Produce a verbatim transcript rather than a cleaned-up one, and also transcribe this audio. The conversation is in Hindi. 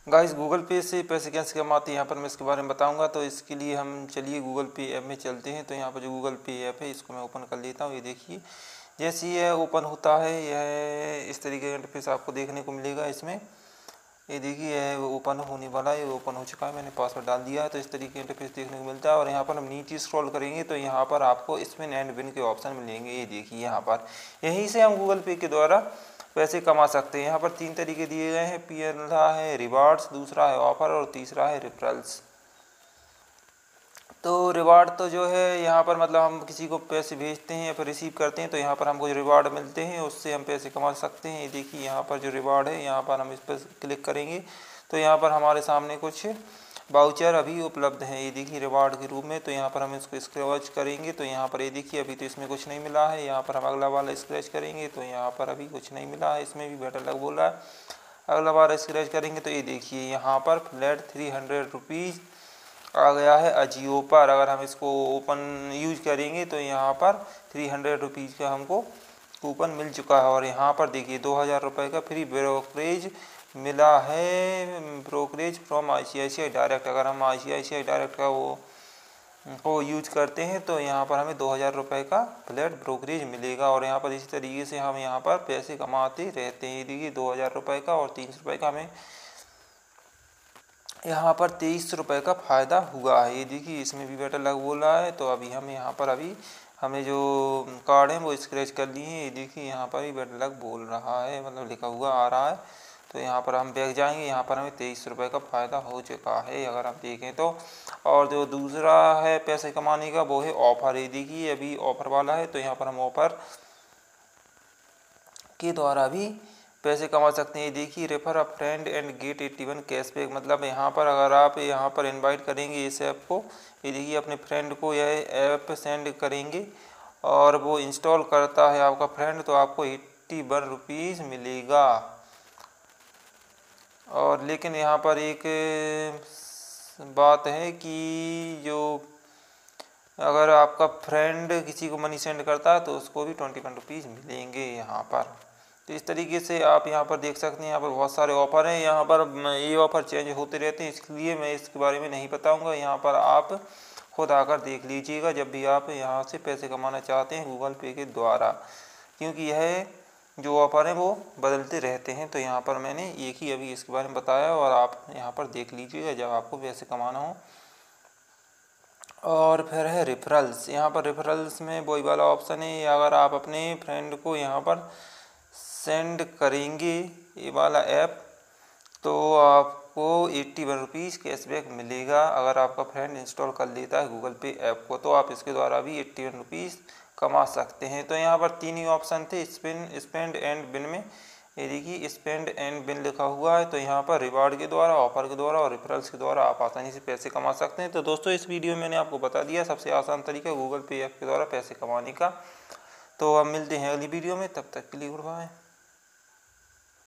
गाइस गूगल पे से पैसे कैसे कमाते हैं यहाँ पर मैं इसके बारे में बताऊंगा। तो इसके लिए हम चलिए गूगल पे ऐप में चलते हैं। तो यहाँ पर जो गूगल पे ऐप है इसको मैं ओपन कर लेता हूँ। ये देखिए जैसे ही यह ओपन होता है यह इस तरीके का इंटरफेस आपको देखने को मिलेगा। इसमें ये देखिए यह ओपन होने वाला है, ये ओपन हो चुका है, मैंने पासवर्ड डाल दिया है। तो इस तरीके का इंटरफेस देखने को मिलता है और यहाँ पर हम नीचे स्क्रॉल करेंगे तो यहाँ पर आपको स्पिन एंड विन के ऑप्शन मिलेंगे। ये देखिए यहाँ पर यहीं से हम गूगल पे के द्वारा पैसे कमा सकते हैं। यहाँ पर तीन तरीके दिए गए हैं, पहला है रिवार्ड्स, दूसरा है ऑफर और तीसरा है रेफरल्स। तो रिवार्ड तो जो है यहाँ पर मतलब हम किसी को पैसे भेजते हैं या फिर रिसीव करते हैं तो यहाँ पर हमको जो रिवार्ड मिलते हैं उससे हम पैसे कमा सकते हैं। ये देखिए यहाँ पर जो रिवार्ड है यहाँ पर हम इस पर क्लिक करेंगे तो यहाँ पर हमारे सामने कुछ वाउचर अभी उपलब्ध हैं। ये देखिए रिवार्ड के रूप में। तो यहाँ पर हम इसको स्क्रैच करेंगे तो यहाँ पर ये देखिए अभी तो इसमें कुछ नहीं मिला है। यहाँ पर हम अगला वाला स्क्रैच करेंगे तो यहाँ पर अभी कुछ नहीं मिला है, इसमें भी बेटर लग बोल रहा है। अगला बार स्क्रैच करेंगे तो ये देखिए यहाँ पर फ्लैट थ्री हंड्रेड रुपीज़ आ गया है अजियो पर। अगर हम इसको ओपन यूज करेंगे तो यहाँ पर थ्री हंड्रेड रुपीज़ का हमको कूपन मिल चुका है। और यहाँ पर देखिए दो हज़ार रुपये का फ्री ब्रोकरेज मिला है, brokerage from I C I C I direct. अगर हम आई C I C I direct का वो को यूज करते हैं तो यहाँ पर हमें दो हज़ार रुपये का फ्लैट ब्रोकरेज मिलेगा। और यहाँ पर इसी तरीके से हम यहाँ पर पैसे कमाते रहते हैं। देखिए दो हज़ार रुपये का और तीन सौ रुपये का हमें यहाँ पर तेईस रुपये का फ़ायदा हुआ है। ये देखिए इसमें भी बेटर लग बोल रहा है। तो अभी हम यहाँ पर अभी हमें जो कार्ड है वो स्क्रैच कर लिए हैं। ये देखिए यहाँ पर भी बेटर लग बोल रहा है, मतलब लिखा हुआ आ रहा है। तो यहाँ पर हम बैक जाएंगे, यहाँ पर हमें तेईस रुपये का फ़ायदा हो चुका है अगर हम देखें तो। और जो दूसरा है पैसे कमाने का वो है ऑफ़र। ये देखिए अभी ऑफ़र वाला है तो यहाँ पर हम ऑफ़र के द्वारा भी पैसे कमा सकते हैं। देखिए refer a friend and get eighty one cashback. मतलब यहाँ पर अगर आप यहाँ पर इनवाइट करेंगे इस ऐप को, ये देखिए अपने फ्रेंड को यह ऐप सेंड करेंगे और वो इंस्टॉल करता है आपका फ्रेंड तो आपको एट्टी वन रुपीज़ मिलेगा। और लेकिन यहाँ पर एक बात है कि जो अगर आपका फ्रेंड किसी को मनी सेंड करता है तो उसको भी ट्वेंटी वन रुपीज़ मिलेंगे यहाँ पर। तो इस तरीके से आप यहाँ पर देख सकते हैं, यहाँ पर बहुत सारे ऑफ़र हैं। यहाँ पर ये ऑफ़र चेंज होते रहते हैं, इसलिए मैं इसके बारे में नहीं बताऊँगा। यहाँ पर आप खुद आकर देख लीजिएगा जब भी आप यहाँ से पैसे कमाना चाहते हैं गूगल पे के द्वारा, क्योंकि यह जो ऑफ़र हैं वो बदलते रहते हैं। तो यहाँ पर मैंने एक ही अभी इसके बारे में बताया और आप यहाँ पर देख लीजिएगा जब आपको पैसे कमाना हो। और फिर है रेफरल्स। यहाँ पर रेफरल्स में वही वाला ऑप्शन है, अगर आप अपने फ्रेंड को यहाँ पर सेंड करेंगे ये वाला ऐप तो आपको एट्टी वन रुपीज़ कैशबैक मिलेगा। अगर आपका फ्रेंड इंस्टॉल कर लेता है गूगल पे ऐप को तो आप इसके द्वारा भी एट्टी वन रुपीज़ कमा सकते हैं। तो यहाँ पर तीन ही ऑप्शन थे स्पिन स्पेंड एंड विन में। ये देखिए स्पेंड एंड विन लिखा हुआ है। तो यहाँ पर रिवार्ड के द्वारा, ऑफर के द्वारा और रेफरल्स के द्वारा आप आसानी से पैसे कमा सकते हैं। तो दोस्तों इस वीडियो में मैंने आपको बता दिया सबसे आसान तरीका गूगल पे ऐप के द्वारा पैसे कमाने का। तो अब मिलते हैं अगली वीडियो में, तब तक के लिए गुड बाय।